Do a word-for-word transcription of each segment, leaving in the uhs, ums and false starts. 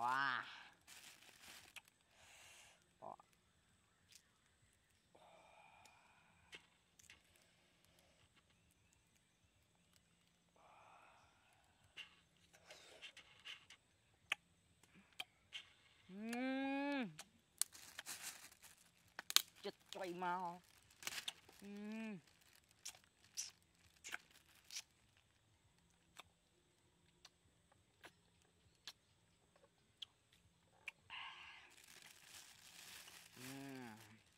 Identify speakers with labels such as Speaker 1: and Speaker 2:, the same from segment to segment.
Speaker 1: Wow. Uhm. Chết choy mau. Uhm. Uhm.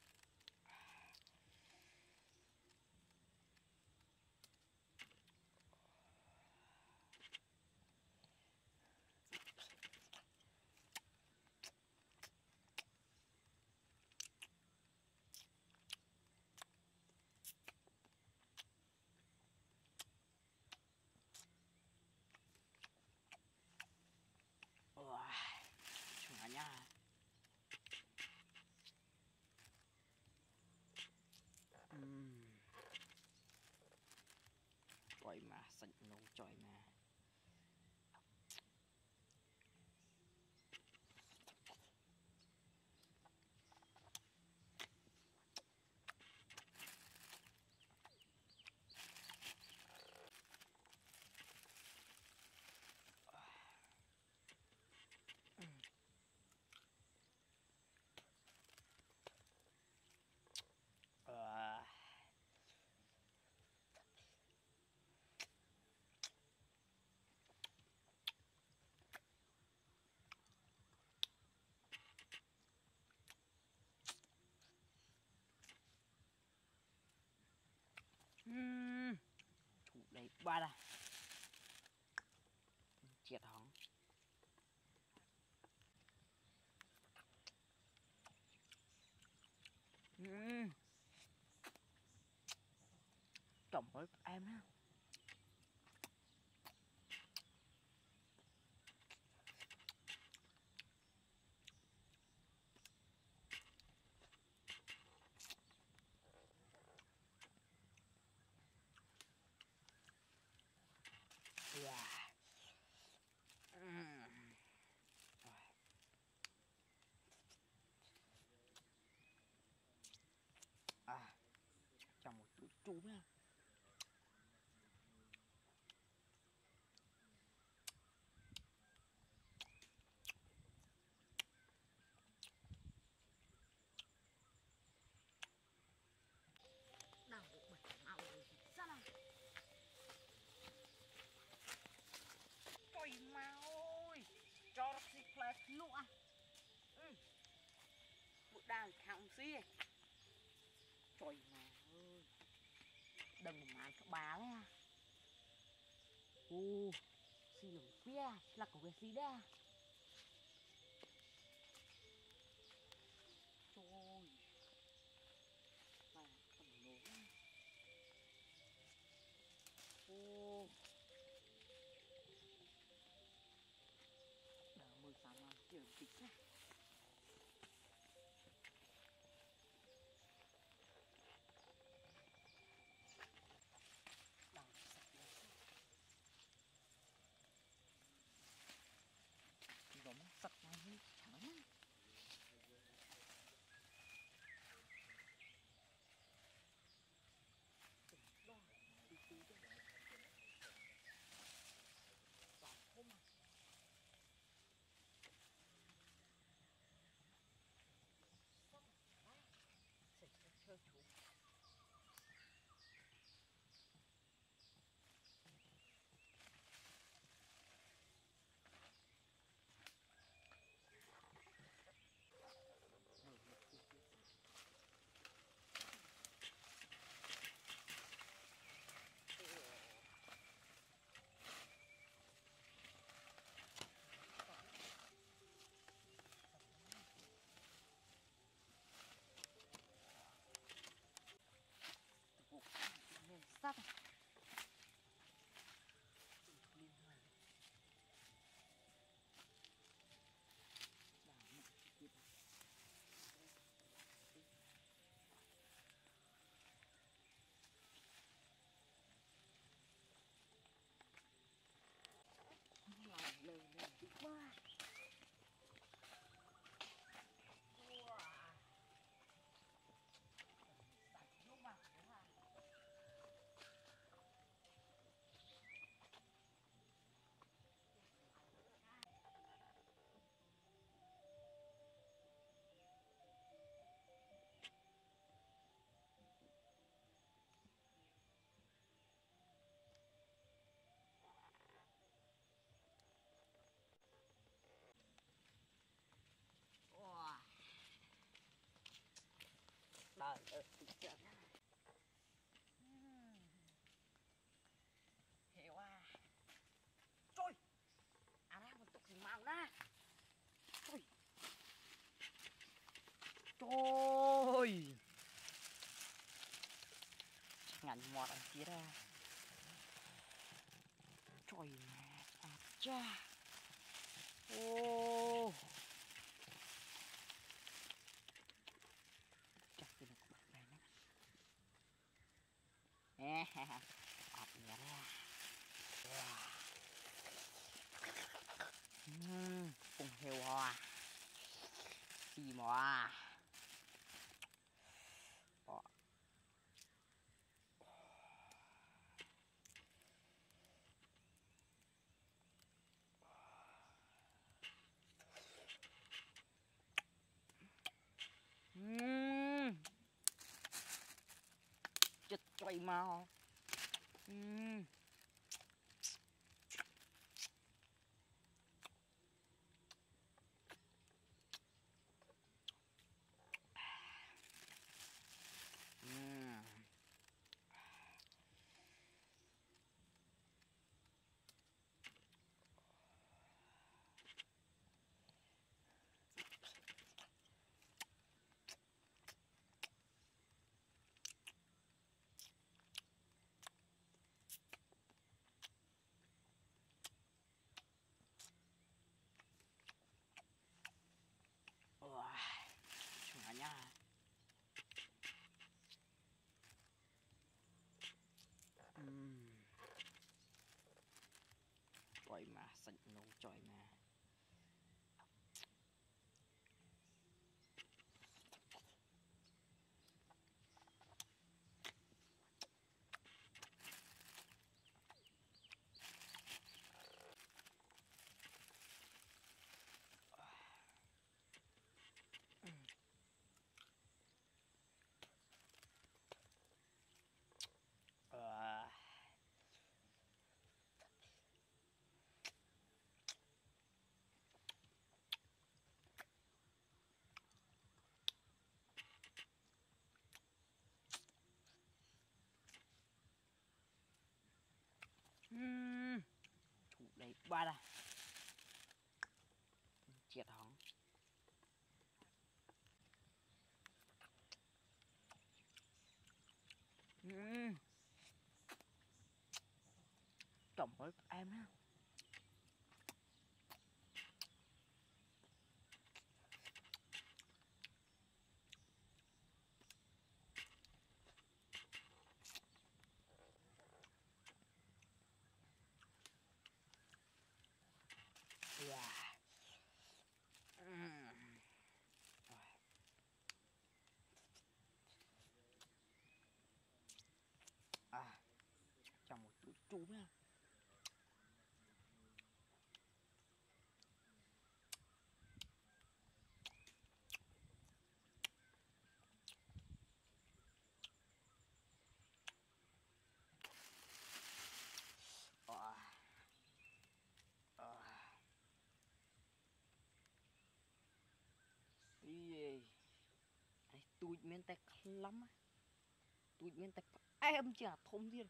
Speaker 1: Semuanya. Hmm. Coy mà, xanh nấu coy mà. À. Uhm. Thủ đây ba đây. Triệt hóng. Uhm. Trồng với em á. Yeah. Uhm. À, cho một chút chú nha. Đào bộ bật máu rồi sao nào? Trời máu ơi, cho xì flash lụa. Ừ. Bộ đào kháng xí. Trời máu ơi. Đừng mà các bà đấy à. Ô, xì lửng phía là có cái gì đấy. Trời ơi. Mà tầm nổ. Ô. Đỡ mười sáu mà kiểu tích này. Đào sạch lên. Giống sạch ngay như trắng. Sắt à? Lòng lờ lờ quá. ôi ngạnh mọt anh kia ra trời mẹ à cha ô chắc cái nó có bắt đây nè nè ọt nhẹ ra cùng heo hoa xì mò chết trời mau uhm. Uhm. Semuanya hmm. Trời mà sạch nấu trời mà uhm. Chủ đây ba đây triệt hỏng uhm. Trồng với em á yeah. uhm. À trong một chút chú nha à. À. Ý tôi miếng tay lắm á tôi miếng tay em chả thông thiên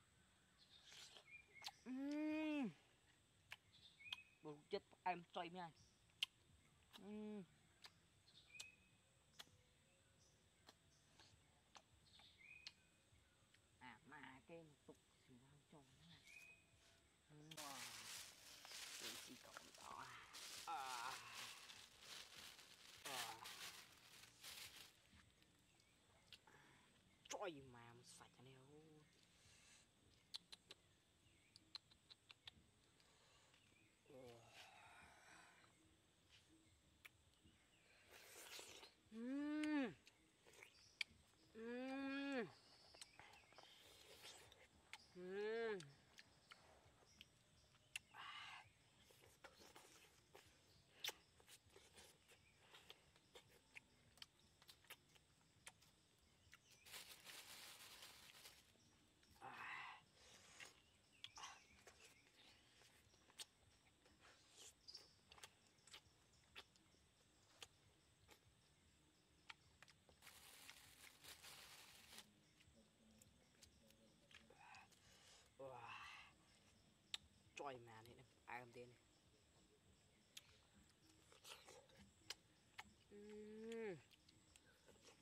Speaker 1: uhm. Đồ chết em chơi nha uhm. À mà cái một tục xỉu vào chồng này wow. Cái gì cậu đó à. À. Trời mà sạch này ơi uhm. Uhm. Uhm. Trời mà này ai làm tên này uhm.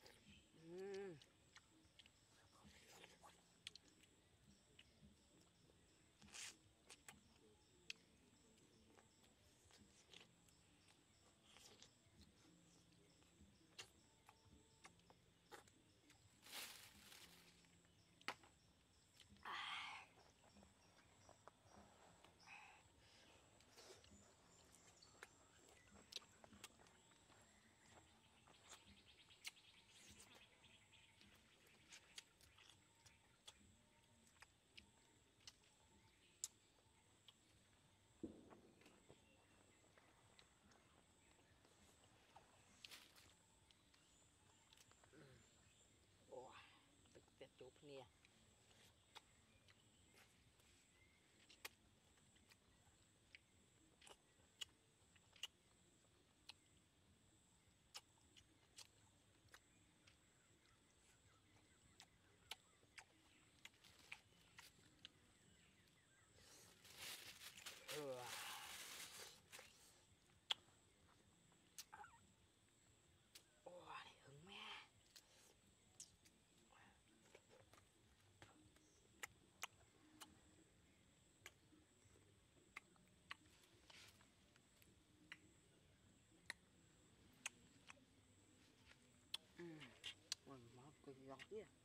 Speaker 1: Nè.